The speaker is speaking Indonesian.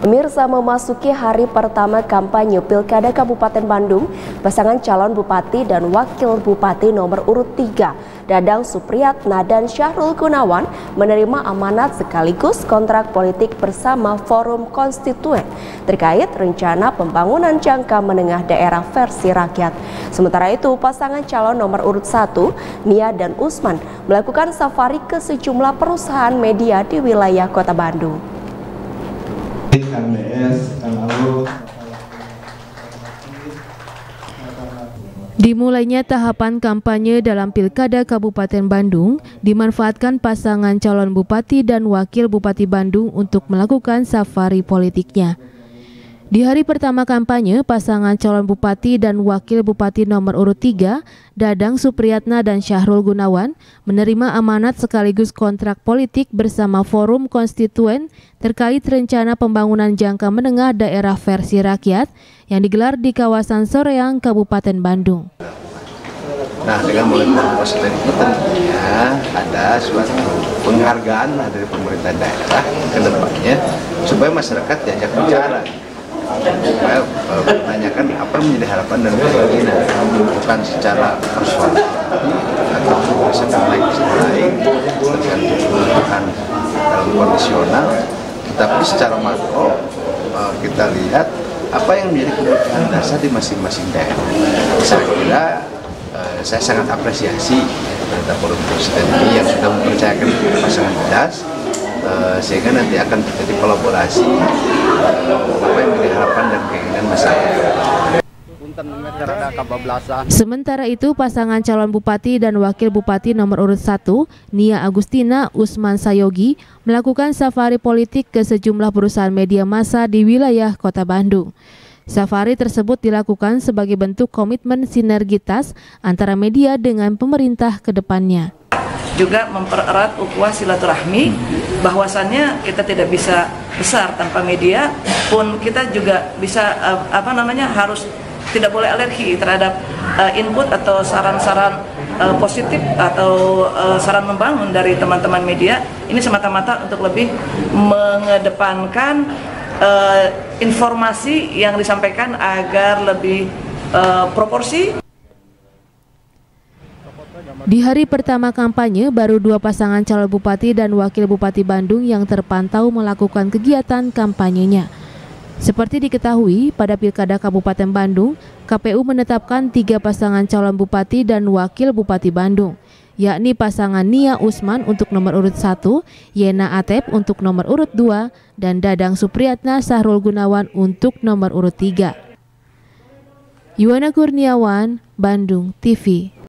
Pemirsa, memasuki hari pertama kampanye Pilkada Kabupaten Bandung, pasangan calon Bupati dan Wakil Bupati nomor urut 3, Dadang Supriyatna dan Syahrul Gunawan menerima amanat sekaligus kontrak politik bersama Forum Konstituen terkait rencana pembangunan jangka menengah daerah versi rakyat. Sementara itu, pasangan calon nomor urut 1, Nia dan Usman, melakukan safari ke sejumlah perusahaan media di wilayah Kota Bandung. Dimulainya tahapan kampanye dalam Pilkada Kabupaten Bandung dimanfaatkan pasangan calon Bupati dan Wakil Bupati Bandung untuk melakukan safari politiknya. Di hari pertama kampanye, pasangan calon Bupati dan Wakil Bupati nomor urut 3, Dadang Supriyatna dan Syahrul Gunawan, menerima amanat sekaligus kontrak politik bersama Forum Konstituen terkait rencana pembangunan jangka menengah daerah versi rakyat yang digelar di kawasan Soreang, Kabupaten Bandung. Nah, dengan mulai Forum Konstituen itu tentunya ada suatu penghargaan dari pemerintah daerah ke depannya supaya masyarakat diajak bicara. Supaya menanyakan apa yang menjadi harapan dan keinginan, bukan secara personal atau lain bukan dalam kondisional, tetapi secara makro kita lihat apa yang menjadi kebutuhan dasar di masing-masing daerah. Saya kira saya sangat apresiasi pemerintah Forum Konstituen ini yang sudah mempercayakan pasangan das, sehingga nanti akan terjadi kolaborasi apa yang menjadi harapan dan keinginan masyarakat. Sementara itu, pasangan calon Bupati dan Wakil Bupati nomor urut 1, Nia Agustina Usman Sayogi, melakukan safari politik ke sejumlah perusahaan media massa di wilayah Kota Bandung. Safari tersebut dilakukan sebagai bentuk komitmen sinergitas antara media dengan pemerintah ke depannya. Juga mempererat ukhuwah silaturahmi, bahwasannya kita tidak bisa besar tanpa media, pun kita juga bisa harus tidak boleh alergi terhadap input atau saran-saran positif atau saran membangun dari teman-teman media. Ini semata-mata untuk lebih mengedepankan informasi yang disampaikan agar lebih proporsi. Di hari pertama kampanye, baru 2 pasangan calon Bupati dan Wakil Bupati Bandung yang terpantau melakukan kegiatan kampanyenya. Seperti diketahui, pada Pilkada Kabupaten Bandung, KPU menetapkan 3 pasangan calon Bupati dan Wakil Bupati Bandung, yakni pasangan Nia Usman untuk nomor urut 1, Yena Atep untuk nomor urut 2, dan Dadang Supriyatna Syahrul Gunawan untuk nomor urut 3. Yuwana Kurniawan, Bandung TV.